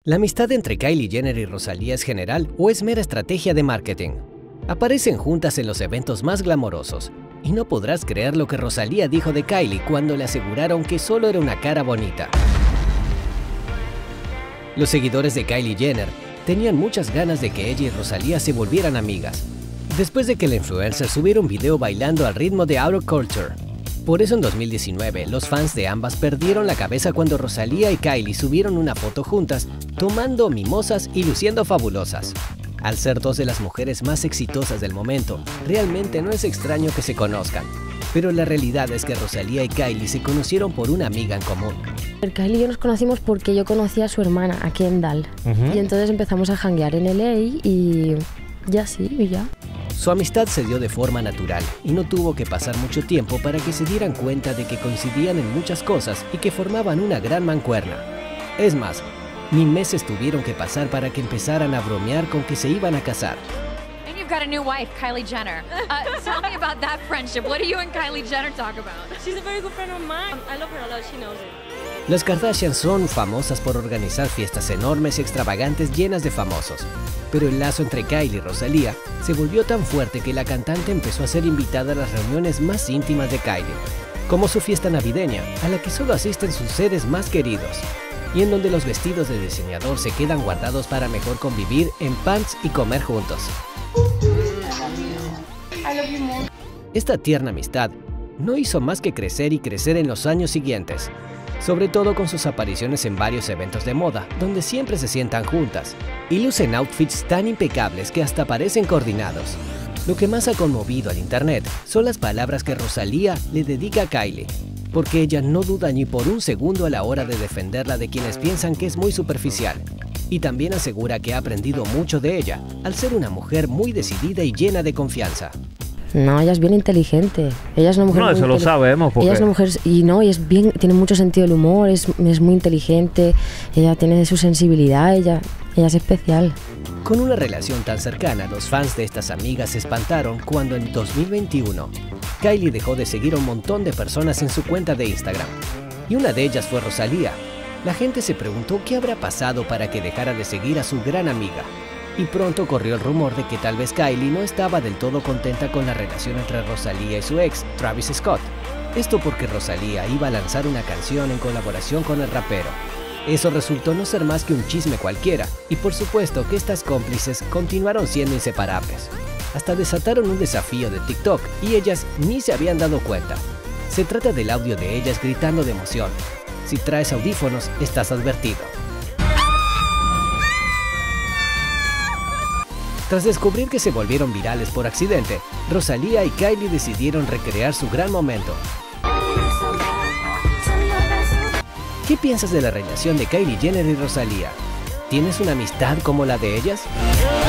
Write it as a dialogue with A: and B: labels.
A: ¿La amistad entre Kylie Jenner y Rosalía es general o es mera estrategia de marketing? Aparecen juntas en los eventos más glamorosos, y no podrás creer lo que Rosalía dijo de Kylie cuando le aseguraron que solo era una cara bonita. Los seguidores de Kylie Jenner tenían muchas ganas de que ella y Rosalía se volvieran amigas, después de que la influencer subiera un video bailando al ritmo de Out of Culture. Por eso en 2019, los fans de ambas perdieron la cabeza cuando Rosalía y Kylie subieron una foto juntas, tomando mimosas y luciendo fabulosas. Al ser dos de las mujeres más exitosas del momento, realmente no es extraño que se conozcan. Pero la realidad es que Rosalía y Kylie se conocieron por una amiga en común.
B: Kylie y yo nos conocimos porque yo conocí a su hermana, a Kendall. Y entonces empezamos a janguear en LA y ya sí, y ya.
A: Su amistad se dio de forma natural y no tuvo que pasar mucho tiempo para que se dieran cuenta de que coincidían en muchas cosas y que formaban una gran mancuerna. Es más, ni meses tuvieron que pasar para que empezaran a bromear con que se iban a casar.
C: And you've got a new wife, Kylie Jenner. Tell me about that friendship. What do you and Kylie Jenner talk about?
D: She's a very good friend of mine. I love her a lot. She knows it.
A: Las Kardashian son famosas por organizar fiestas enormes y extravagantes llenas de famosos. Pero el lazo entre Kylie y Rosalía se volvió tan fuerte que la cantante empezó a ser invitada a las reuniones más íntimas de Kylie, como su fiesta navideña, a la que solo asisten sus seres más queridos, y en donde los vestidos de diseñador se quedan guardados para mejor convivir en pants y comer juntos. Esta tierna amistad no hizo más que crecer y crecer en los años siguientes, sobre todo con sus apariciones en varios eventos de moda, donde siempre se sientan juntas y lucen outfits tan impecables que hasta parecen coordinados. Lo que más ha conmovido al internet son las palabras que Rosalía le dedica a Kylie, porque ella no duda ni por un segundo a la hora de defenderla de quienes piensan que es muy superficial, y también asegura que ha aprendido mucho de ella, al ser una mujer muy decidida y llena de confianza.
B: No, ella es bien inteligente. Ella es una mujer.
E: No, eso lo sabemos. Porque...
B: Ella es una mujer y es bien, tiene mucho sentido del humor, es muy inteligente, ella tiene su sensibilidad, ella es especial.
A: Con una relación tan cercana, los fans de estas amigas se espantaron cuando en 2021 Kylie dejó de seguir a un montón de personas en su cuenta de Instagram. Y una de ellas fue Rosalía. La gente se preguntó qué habrá pasado para que dejara de seguir a su gran amiga. Y pronto corrió el rumor de que tal vez Kylie no estaba del todo contenta con la relación entre Rosalía y su ex, Travis Scott. Esto porque Rosalía iba a lanzar una canción en colaboración con el rapero. Eso resultó no ser más que un chisme cualquiera, y por supuesto que estas cómplices continuaron siendo inseparables. Hasta desataron un desafío de TikTok y ellas ni se habían dado cuenta. Se trata del audio de ellas gritando de emoción. Si traes audífonos, estás advertido. Tras descubrir que se volvieron virales por accidente, Rosalía y Kylie decidieron recrear su gran momento. ¿Qué piensas de la relación de Kylie Jenner y Rosalía? ¿Tienes una amistad como la de ellas?